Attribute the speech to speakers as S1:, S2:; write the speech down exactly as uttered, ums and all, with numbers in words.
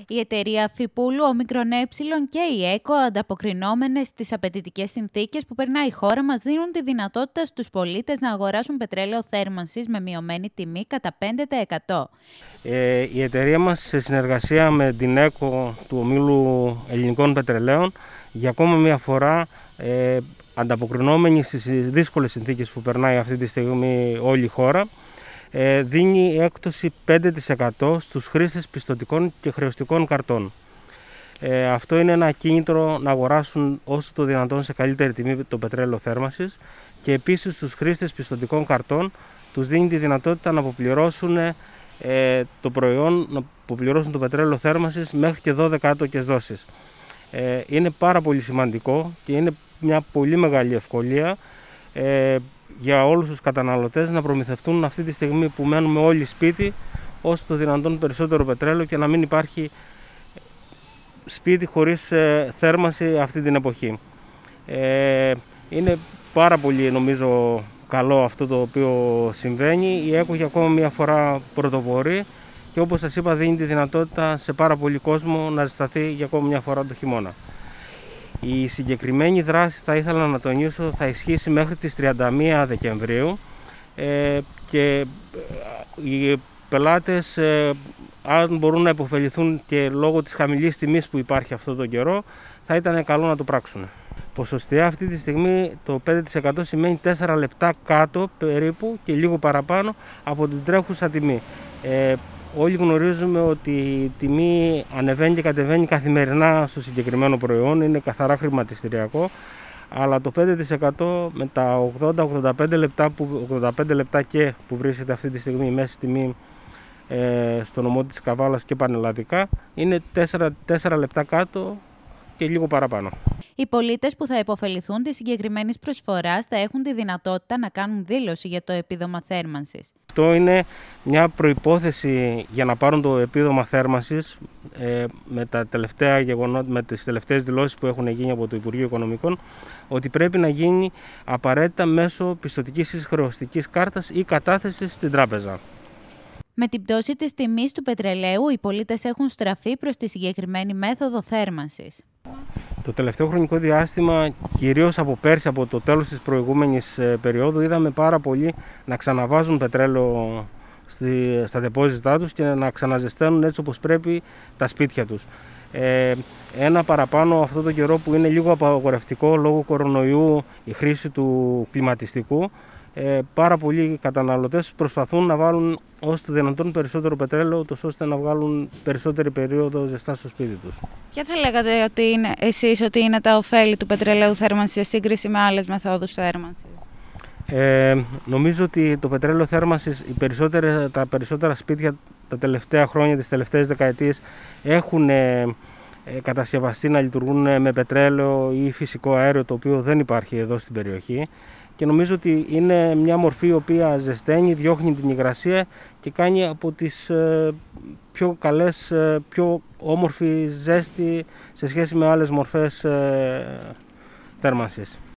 S1: Η εταιρεία Φιπούλου, Όμικρον Ε και η ΕΚΟ, ανταποκρινόμενες στις απαιτητικές συνθήκες που περνάει η χώρα μας, δίνουν τη δυνατότητα στους πολίτες να αγοράσουν πετρέλαιο θέρμανσης με μειωμένη τιμή κατά πέντε τοις εκατό.
S2: Ε, η εταιρεία μας, σε συνεργασία με την ΕΚΟ του Ομίλου Ελληνικών Πετρελαίων, για ακόμα μια φορά, ε, ανταποκρινόμενη στις δύσκολες συνθήκες που περνάει αυτή τη στιγμή όλη η χώρα, ε, δίνει έκπτωση πέντε τοις εκατό στους χρήστες πιστωτικών και χρεωστικών καρτών. Ε, αυτό είναι ένα κίνητρο να αγοράσουν όσο το δυνατόν σε καλύτερη τιμή το πετρέλαιο θέρμανσης, και επίσης στους χρήστες πιστωτικών καρτών τους δίνει τη δυνατότητα να αποπληρώσουν ε, το προϊόν, να αποπληρώσουν το πετρέλαιο θέρμανσης μέχρι και δώδεκα άτοκες δόσεις. Ε, είναι πάρα πολύ σημαντικό και είναι μια πολύ μεγάλη ευκολία ε, για όλους τους καταναλωτές να προμηθευτούν αυτή τη στιγμή που μένουμε όλοι σπίτι όσο το δυνατόν περισσότερο πετρέλαιο και να μην υπάρχει σπίτι χωρίς ε, θέρμανση αυτή την εποχή. Ε, είναι πάρα πολύ, νομίζω, καλό αυτό το οποίο συμβαίνει. Η ΕΚΟ για ακόμα μια φορά πρωτοπορεί και, όπως σας είπα, δίνει τη δυνατότητα σε πάρα πολύ κόσμο να ζεσταθεί για ακόμα μια φορά το χειμώνα. Η συγκεκριμένη δράση, θα ήθελα να τονίσω, θα ισχύσει μέχρι τις τριάντα μία Δεκεμβρίου ε, και οι πελάτες, ε, αν μπορούν να υποφεληθούν και λόγω της χαμηλής τιμής που υπάρχει αυτό τον καιρό, θα ήταν καλό να το πράξουν. Ποσοστιαία αυτή τη στιγμή το πέντε τοις εκατό σημαίνει τέσσερα λεπτά κάτω περίπου και λίγο παραπάνω από την τρέχουσα τιμή. Ε, όλοι γνωρίζουμε ότι η τιμή ανεβαίνει και κατεβαίνει καθημερινά στο συγκεκριμένο προϊόν, είναι καθαρά χρηματιστηριακό, αλλά το πέντε τοις εκατό με τα ογδόντα με ογδόντα πέντε λεπτά, που, ογδόντα πέντε λεπτά και που βρίσκεται αυτή τη στιγμή η μέση τιμή ε, στο νομό της Καβάλας και πανελλαδικά, είναι τέσσερα λεπτά κάτω και λίγο παραπάνω.
S1: Οι πολίτες που θα υποφεληθούν της συγκεκριμένης προσφοράς θα έχουν τη δυνατότητα να κάνουν δήλωση για το επίδομα θέρμανσης.
S2: Αυτό είναι μια προϋπόθεση για να πάρουν το επίδομα θέρμανσης ε, με, τα τελευταία γεγονότα, με τις τελευταίες δηλώσεις που έχουν γίνει από το Υπουργείο Οικονομικών, ότι πρέπει να γίνει απαραίτητα μέσω πιστωτικής χρεωστικής κάρτας ή κατάθεσης στην τράπεζα.
S1: Με την πτώση της τιμής του πετρελαίου, οι πολίτες έχουν στραφεί προς τη συγκεκριμένη μέθοδο θέρμανσης.
S2: Το τελευταίο χρονικό διάστημα, κυρίως από πέρσι, από το τέλος της προηγούμενης περίοδου, είδαμε πάρα πολλοί να ξαναβάζουν πετρέλαιο στη, στα δεπόζιτά τους και να ξαναζεσταίνουν έτσι όπως πρέπει τα σπίτια τους. Ε, ένα παραπάνω αυτό το καιρό που είναι λίγο απαγορευτικό λόγω κορονοϊού η χρήση του κλιματιστικού, Ε, πάρα πολλοί καταναλωτές προσπαθούν να βάλουν όσο το δυνατόν περισσότερο πετρέλαιο, ώστε να βγάλουν περισσότερη περίοδο ζεστά στο σπίτι τους.
S1: Ποια θα λέγατε ότι είναι, εσείς ότι είναι τα ωφέλη του πετρελαίου θέρμανσης σε σύγκριση με άλλες μεθόδους θέρμανσης?
S2: Ε, νομίζω ότι το πετρέλαιο θέρμανσης, οι τα περισσότερα σπίτια τα τελευταία χρόνια, τις τελευταίες δεκαετίες, έχουν ε, κατασκευαστεί να λειτουργούν με πετρέλαιο ή φυσικό αέριο, το οποίο δεν υπάρχει εδώ στην περιοχή. Και νομίζω ότι είναι μια μορφή η οποία ζεσταίνει, διώχνει την υγρασία και κάνει από τις πιο καλές, πιο όμορφη ζέστη σε σχέση με άλλες μορφές θέρμανσης.